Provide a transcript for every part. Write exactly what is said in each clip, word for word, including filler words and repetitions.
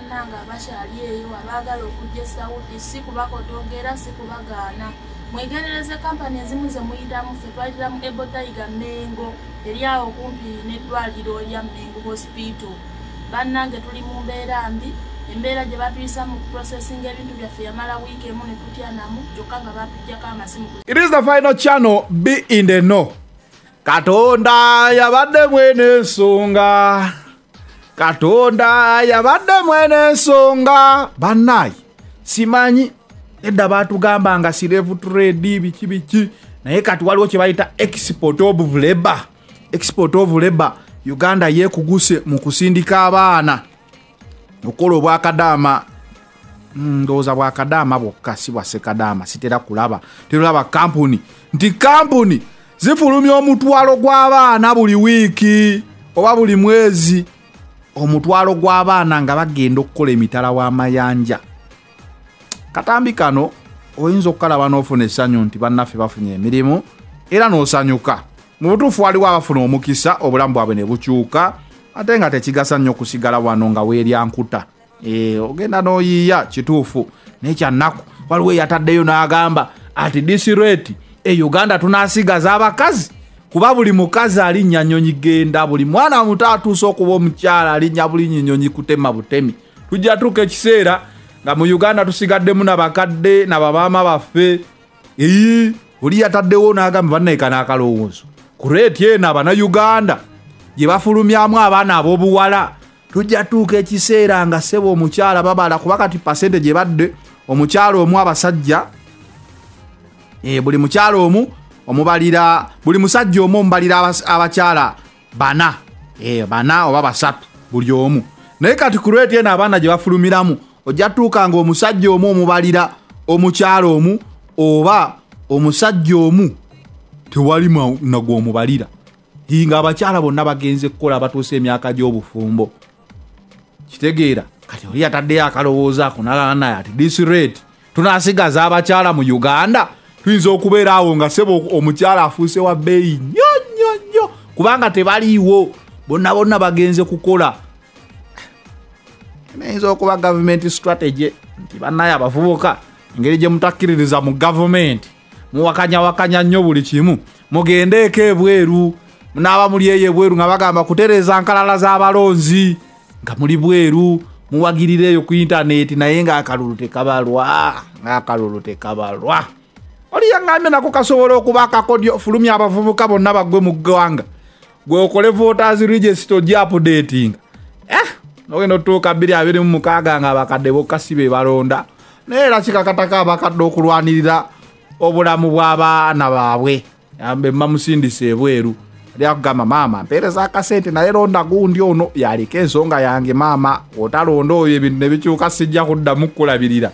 bannanga abakyali eyo abaagala okujja Saudi si kubakotongera si kubagaana. Mwegerereze kampani ezimu ze muyitamu ffe twayitiramu Ebotayiga Mengo eri awo kumpi n'eddwaliro erya Mengo Hospital. Bannange tuli mu mbeera mbi, embeera gye batuyisa mu processing ebintu byaffe yamala wiiki emu ne tutya namu kyokka nga batuggyako amasimu. It is the final channel, be in the know. Katonda yabadde mwene ensonga. Katonda yabadde mwene ensonga. Bannayi simanyi edda batugamba nga sirevu trade biki biki naye kati waliwo kye bayita export of labor. Export of labor Uganda yekuguse mu kusindika abaana okola obwakadaama ndowooza bwakadaama bwokka si bwa sekadaama sitera kulaba terulaba kampuni nti kampuni zifulumya omutwalo gw'abaana buli wiiki oba buli mwezi omutwalo gw'abaana nga bagenda okukola emitala w'amayanja. Katambi kano oyinza okukalaba n'ofuna essanyu nti bannaffe bafunye emirimu era n'osanyuka. Mu butuufu waliwo abafuna omukisa obulamu bwabwe ne bukyuka ate nga tekigasa nnyo okusigala wano nga weerya nkuta. E, ogenda n'oyiiya kituufu naye kyannaku waliwo eyataddeyo n'agamba ati this rate e Uganda tunaasigaza abakazi kuba buli mukazi alinnya nnyonyi genda buli mwana muto atuuse okuba omukyala alinnya buli nnyonyi kutema butemi. Tujja tuuka ekiseera nga mu Uganda tusigaddemu n'abakadde n'abamaama baffe. Eee oli yataddewo n'agamba bannaika n'akalowoozo ku rate eno abannayuganda gye bafulumyamu abaana ab'obuwala tujja tuuka ekiseera nga ssebo omukyala babala kuba kati pasente gye badde omukyala omu abasajja e, buli mukyala omu omubalira buli musajja omu omubalira abakyala bana e, bana oba basatu buli omu. Naye kati ku rate eno abaana gye bafulumiramu ojja tuuka nga omusajja omu omubalira omukyala omu oba omusajja omu tewali nagwo omubalira hinga abakyala bonna bagenze kukola batuuse emyaka gy'obufumbo. Kitegeera kati oli yataddeyo akalowooza ako nalana ati this rate tunaasigaza abakyala mu Uganda tuyinza okubeera awo nga sebo omukyala afuuse wa bbeeyi nnyo nnyo nnyo kubanga tebaliiwo bonna bonna bagenze kukola. Nayinza okuba government strategy nti bannaye abavubuka engeri gye mutakkiririza mu government muwakanya wakanya nnyo buli kimu mugendeeko ebweru munaaba muli eyo ebweru nga bagamba kutereeza nkalala z'abalonzi nga muli bweru muwagirireeyo ku internet naye ng'akalulu tekabalwa ng'akalulu tekabalwa. Oli yaŋŋambye nako kasobola okuba akakodyo fulumya abavubuka bonna bagwe mu ggwanga gwe okole voters register ogya updating eh nogenda otuuka bbiri abiri mu mukaaga nga abakadde bokka si be balonda naye era kikakataka abakadde okulwanirira obulamu bw'abaana baabwe yambe mamusindise ebweru ali akugamba maama mpeereza akasente naye londa gundi ono yaliko ensonga yange maama otalonda oyo ebintu ne bikyuka sijja kuddamu kukulabirira.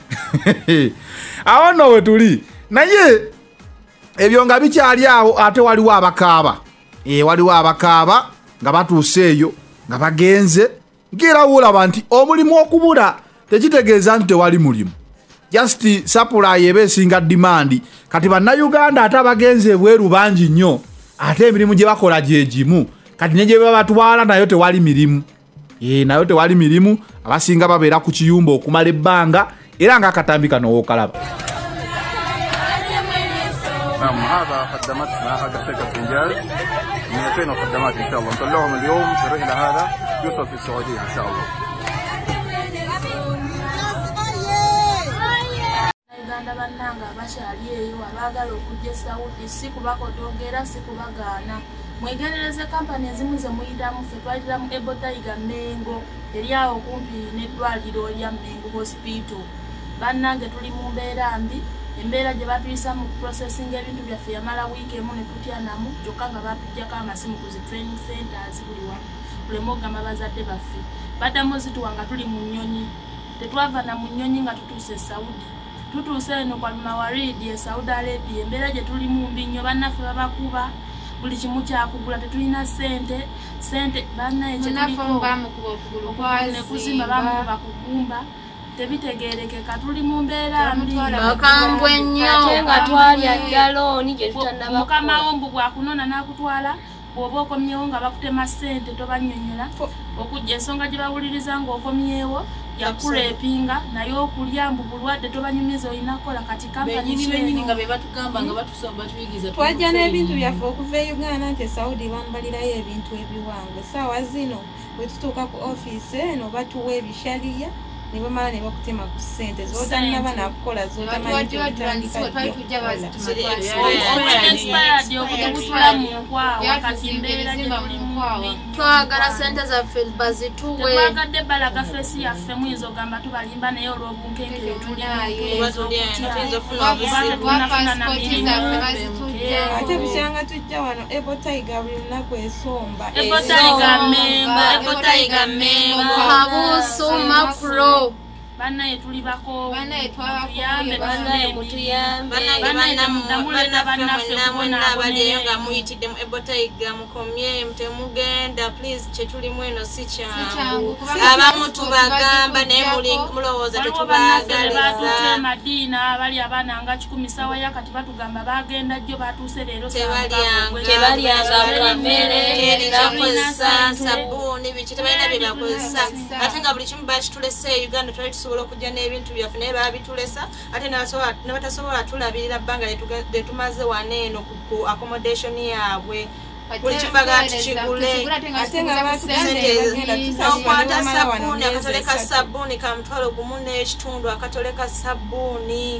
Awo nno we tuli naye ebyo nga bikyali awo ate waliwo abakaaba e, waliwo abakaaba nga batuuse eyo nga bagenze ng'era woolaba nti omulimu okubula tekitegeeza nti tewali mulimu just supply eba esinga demand. Kati bannayuganda ate abagenze ebweru bangi nnyo ate emirimu gye bakola gye gimu kati ne gye babatwala nayo tewali mirimu e, nayo tewali mirimu abasinga babeera ku kiyumba okumala ebbanga era ng'akatambi kano wookalaba. نعم هذا خدماتنا هذا شركة إنجاز مئتين خدمات إن شاء الله نطلعهم اليوم في الرحلة هذا يوصل في السعودية إن شاء الله. Uganda bannanga abakyali eyo abaagala okujja Saudi si kubakotongera si kubagaana. Mwegerereze kampani ezimu ze muyitamu ffe twayitiramu Ebotayiga Mengo eri awo kumpi n'eddwaliro erya Mengo Hospital. Bannange tuli mu mbeera mbi, embeera gye batuyisa mu processing ebintu byaffe yamala wiiki emu ne tutya namu kyokka nga batuggyako amasimu ku zi training centers buli wamu tuleme okugamba bazadde baffe baddamu zituwa nga tuli mu nnyonyi tetwava na mu nnyonyi nga tutuuse Saudi tutuuse eno kwa Mawaridi e Saudi Arabia embeera gye tuli mu mbi nnyo bannaffe babakuba buli kimu kyakugula tetulina sente sente bannaye kyekuzimba bamukuba kugumba tebitegerekeka tuli mu mbeera mbi bakambwe nnyo nga twalya ddaloni gye tutannaba mukama wombu bwakunona n'akutwala bw'oba okomyewo nga bakutema ssente tobannyonnyola okujja ensonga gye bawuliriza ng'okomyewo yakulepinga naye okulya mbu bulwadde tobanyumiza olina kukola kati kampani nga be batugamba nga batusomba tuyigiza twajja n'ebintu byaffe okuva e Uganda nti Saudi bambalirayo ebintu ebiwanvu essaawa zino bwe tutuuka ku ofiisi eno batuwa ebishaliya ne bamala ne bakutema ku ssente z'otannaba nakukola z'otamanyi otandika okutula mu nkwawa kati mbeera gye tulimu twagala ssente zaffe bazituwe twagadde balaga feesi yaffe muyinza ogamba tubalimba naye olw'obunkenke ate busyanga tujja wano Ebo Tiger buli lunaku esomba Ebo Tiger Mengo Ebo Tiger Mengo Habusu Mapro banaye tuli bako banaye twabakuyambe banaye mutuyambe banaye namuleta bannaffe kubona abaliyo nga muyitidde mu Ebo Tiger mukomye temugenda please kye tulimu eno si kyangu abamu tubagamba naye mulowooza tetubaagaliza Madina bali abaana nga kikumi sawa yakati batugamba bagenda jjo batuuse leero tebalyanga kamere terikyakozesa sabbuuni biki tebalina bye bakozesa ate nga buli kimu bakitulese e Uganda twali tusobola okujja n'ebintu byaffe naye babitulesa ate ne batasobola tulabirira bbanga lye tumaze wano eno ku accommodation yaabwe buli kibaga tukigule ate nga batugenda nokwata sabbuuni akatole ka sabbuuni ka mutwalo gumu n'ekitundu akatole ka sabbuuni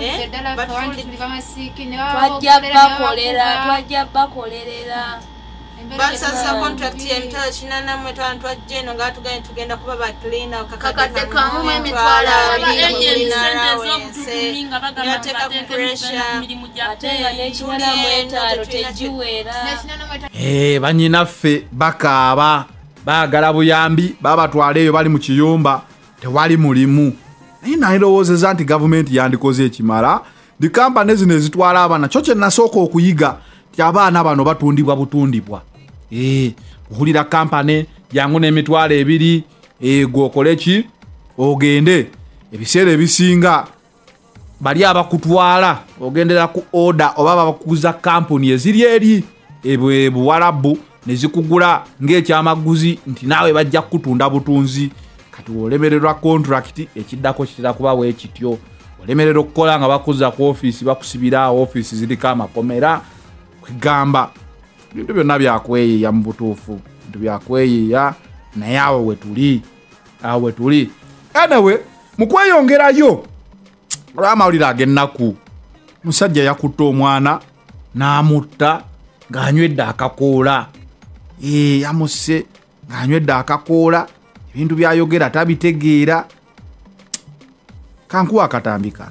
twajja bakolera twajja bakolerera basasa contract y'emitwalo kinana mu etwalo twajja eno nga tuganye tugenda kuba ba cleaner kakadde kamu mu emitwalo abiri z'obututuminga bagamba bateeka emirimu ate nga n'ekimala mu etaano tegiwera Eh, bannyinaffe bakaaba baagala buyambi babatwala eyo bali mu kiyumba tewali mulimu naye nalowoozeza nti gavumenti yandikoze ekimala ndi kampani zino ezitwala abaana kyo kye nasooka okuyiga ti abaana bano batundibwa butundibwa eh ohulira kampani yangu n'emitwalo ebiri ego okole ki ogende ebiseera ebisinga bali abakutwala ogendera ku order oba bakuguza kampuni eziri eri ebwe buwalabu nezikugula ng'ekyamaguzi nti naawe bajja kutunda butunzi kati olemererwa contract ekiddako kitera kuba we kityo olemererwa okukola nga bakuza ku office bakusibira office ziriko amakomera kwegamba bintu byonna byakweyeya mu butuufu bintu byakweyeya naye awo wetuli awo wetuli anyway mukweyongerayo olw'amawulire ag'ennaku musajja yakutta omwana n'amutta ng'anywedde akakoola ee yamusse ng'anywedde akakoola ebintu byayogera tabitegeera kankuwa akatambika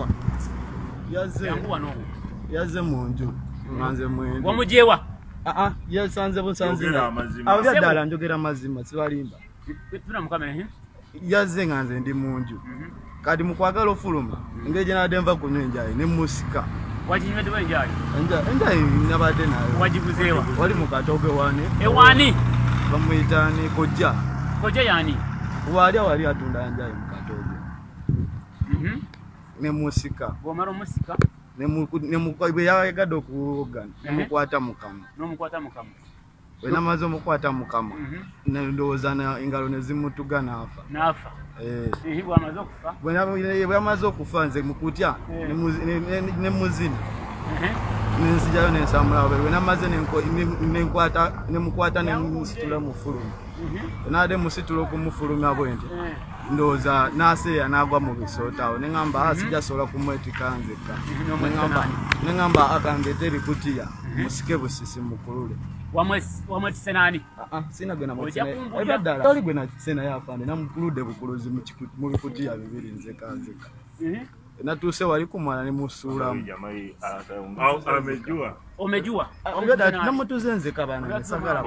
yazze mu nju nganze mwenda wamujewa aa yasanze busanze abya ddala njogera mazima sibalimba tuna mukamera he yazze nganze ndi mu nju kati mukwagala ofuluma ngeje nabadde nva kunywa enjayi ne musika wajinywedde enjayi enjayi nabadde nayo wajiguzeewa wali mu katoge wane ewani bamuyitani kojja kojja yani wali wali atunda enjayi mu katoge ne musika bwomala omusika bwe yayagadde okuwogana nemukwata mukama n'omukwata mukama bwe namaze omukwata mukama ndowooza engalo ne zimutuga n'afa n'afa bwamaze okufa bwe yamaze okufa nze mukutya ne muzina nensijayo nensamula bwe namaze nemukwata nemusitula mu fulumu naade musitula okumufulumya bwenti ndowooza naseeya n'agwa mu bisootawo neŋŋamba asijja sobola kumwetika nzekka neŋŋamba akandeeta erikutiya musike busisi mukulule wamwetise nani sinagwenaoli gwe nakisena yafande namukuludde bukuluzi mu bikutiya bibiri nzeka nzeka natuuse wali kumwana nemusuulamu omejua namutuze nzeka bana nesagala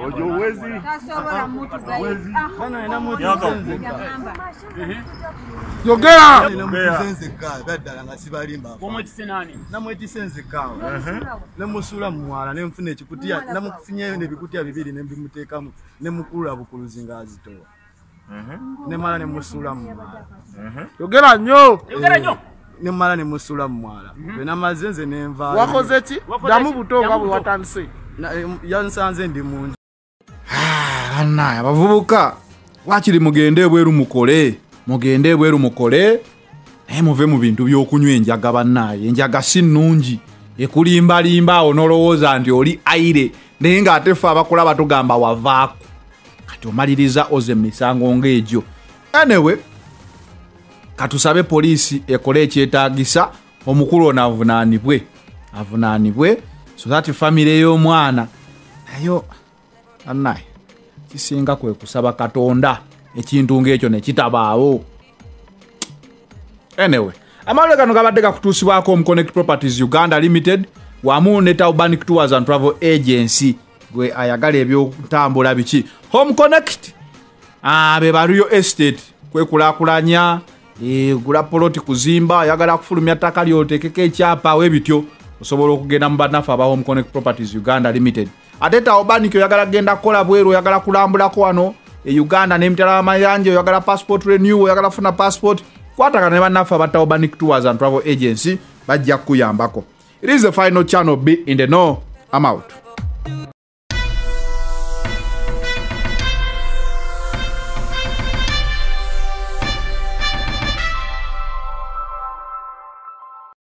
yogera namutuze nzeka baddala nga sibalimba wamwetise nani namwetise nzeka nemusuula mu mwala nenfuna ekikutiya namufunyeyo nebikutiya bibiri nembimuteekamu nemukulula bukuluzi ngaazitowa nemala nemusuula mu mwala yogera nnyo yogera nnyo nemala nemusula mu mwala bwe namaze nze nenva wakoze ki damu buto nga bwe watandise yansanze ndi munju. Bannaye abavubuka wakiri mugende bweru mukole mugende bweru mukole naye muve mu bintu by'okunywa enjaga bannaye. Enjaga si nnungi ekulimbalimba awo n'olowooza nti oli aire naye ng'ate ffe abakulaba tugamba wavaako kati omaliriza oze emisango ng'egyo. Anyway, katusabe poliisi ekole ekyetaagisa omukulu ono avunaanibwe avunaanibwe so that family y'omwana nayo bannaye kisinga kwe kusaba Katonda ekintu ng'ekyo ne kitabaawo. Anyway, amawulire gano gabadde gakutuusibwako Omconnect Properties Uganda Limited wamu ne Urbanic Tours and Travel Agency gwe ayagala ebyotambula biki. Omconnect ah be baruyo estate kwe kulaakulanya e gula poloti kuzimba ayagala kufulumya ttaka lyotekeko ekyapa we bityo osobola okugenda mu bannafu aba Omconnect Properties Uganda Limited. Ate Urbanic oyagala genda kola bweru oyagala kulambulako wano e Uganda n'emitala amayanja oyagala passport renew oyagala funa passport kwatagana ne bannafu aba Urbanic Tours and Travel Agency bajja kuyambako. It is the final channel. Be in the know. I'm out.